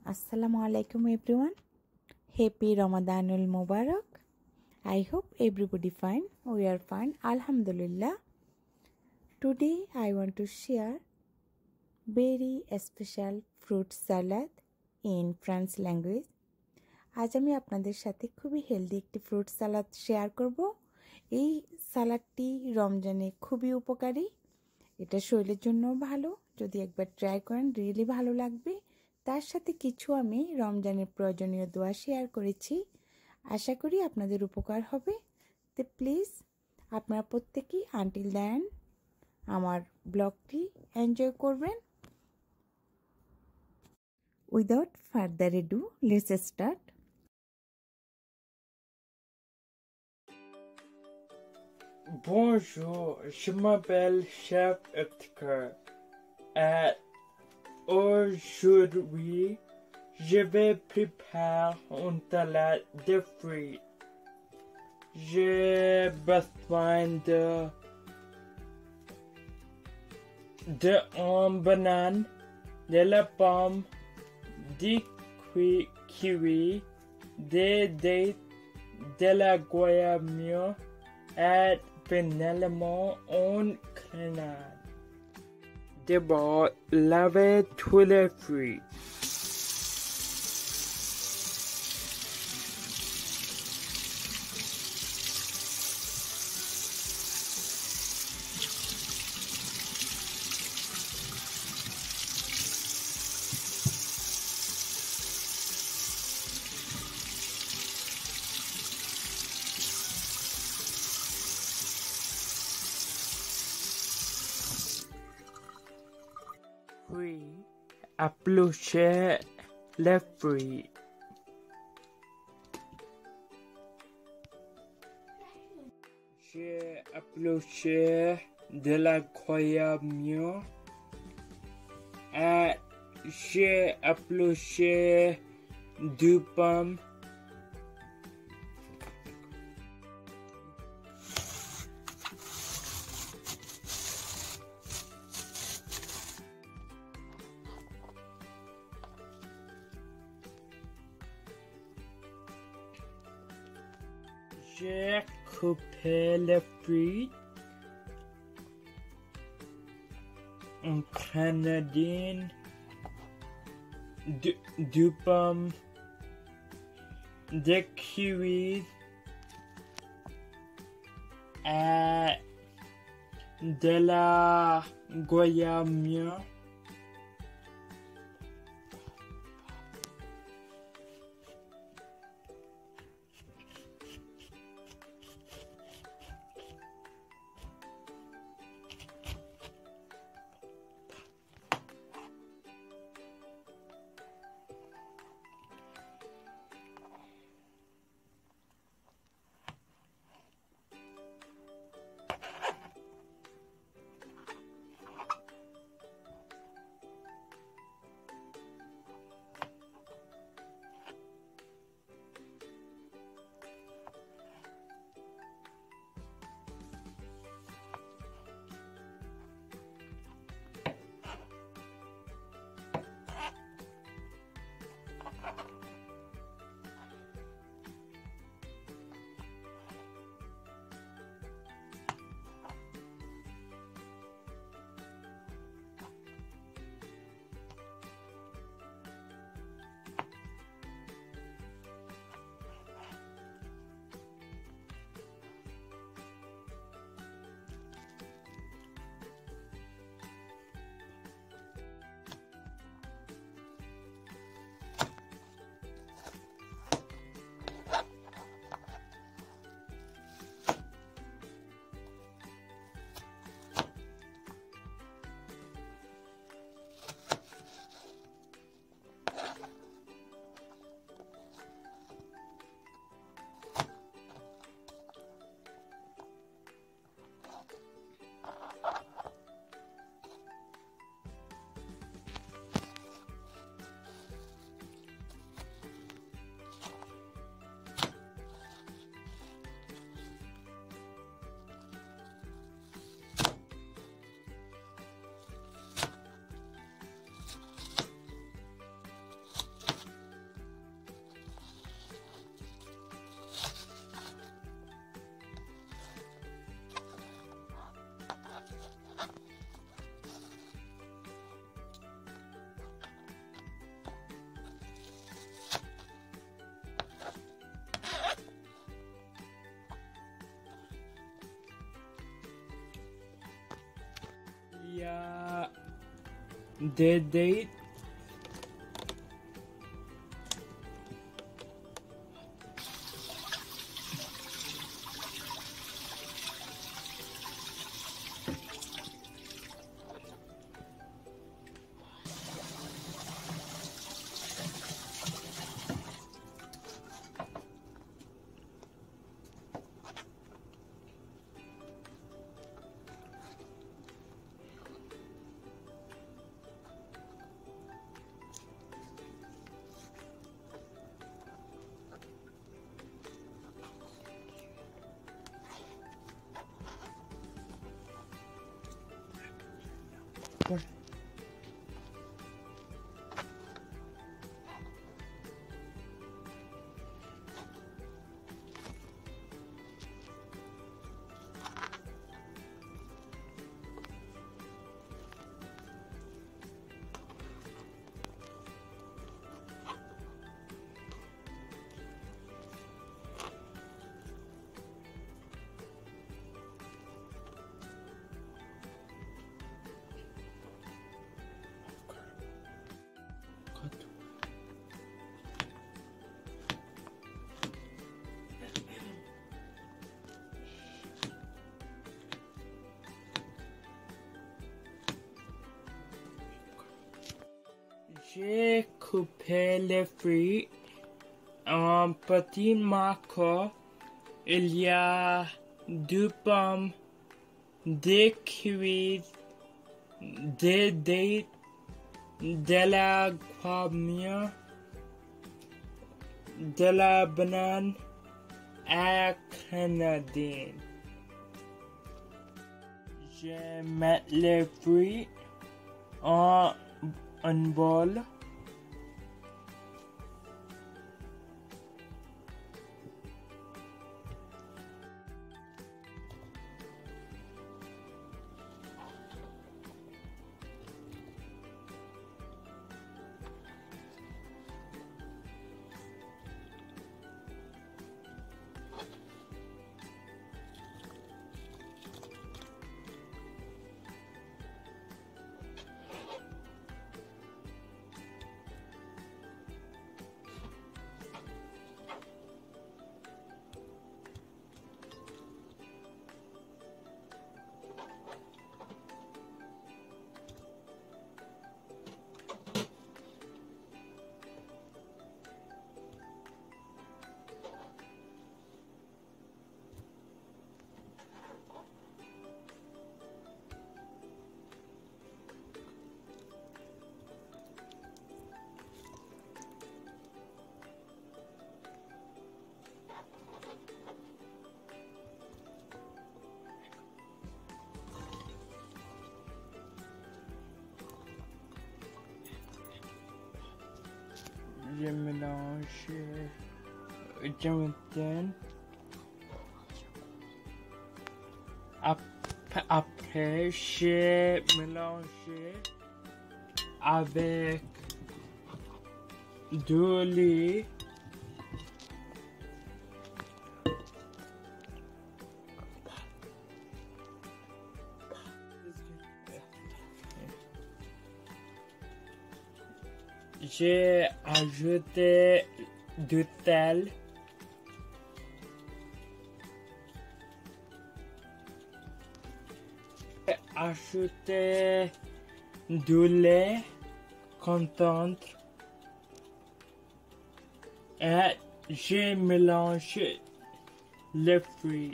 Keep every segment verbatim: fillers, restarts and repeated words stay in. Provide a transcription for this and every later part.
Assalamu alaikum everyone. Happy Ramadanul Mubarak. I hope everybody fine. We are fine. Alhamdulillah. Today I want to share very special fruit salad in French language. আজ আমি আপনাদের সাথে খুবই healthy একটি fruit সালাদ share করব। এই সালাদটি রমজানে খুবই উপকারী। এটা শরীরের জন্য ভালো। যদি একবার ট্রাই করেন রিয়েলি ভালো লাগবে। তার সাথে কিছু আমি রমজানের প্রয়োজনীয় দোয়া শেয়ার করেছি। আশা করি আপনাদের উপকার হবে। তো প্লিজ আপনারা প্রত্যেকেই আনটিল দেন আমার ব্লগটি এনজয় করবেন। Without further ado let's start. Bonjour, je m'appelle Chef Edgar. Et aujourd'hui, je vais préparer une salade de fruits. J'ai besoin de de une banane, de la pomme, du kiwi, des dates, de la guayabia et finalement une grenade. D'abord, lavez tous les fruits. Puis, épluchez les fruits. J'ai épluché de la guayabia et j'ai épluché du pomme. J'ai coupé les fruits, une grenadine, du, du pomme, des kiwis et de la guayabia. the date, j'ai coupé les fruits en petits morceaux. Il y a deux pommes, des kiwis, des dattes, de la pomme, de la banane et grenadine. Je mets les fruits en un bol. Je mélange, je maintiens. Ap- Après, j'ai mélangé avec du lait. J'ai ajouté du sel. J'ai ajouté du lait content et j'ai mélangé les fruits.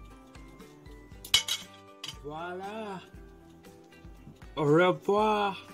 Voilà. Au revoir.